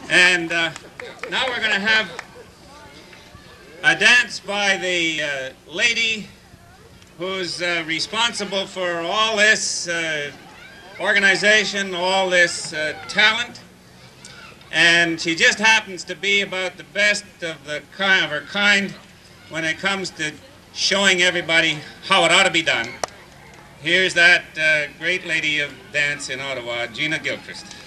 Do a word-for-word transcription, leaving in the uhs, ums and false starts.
And uh, now we're going to have a dance by the uh, lady who's uh, responsible for all this uh, organization, all this uh, talent. And she just happens to be about the best of the kind of her kind when it comes to showing everybody how it ought to be done. Here's that uh, great lady of dance in Ottawa, Gina Gilchrist.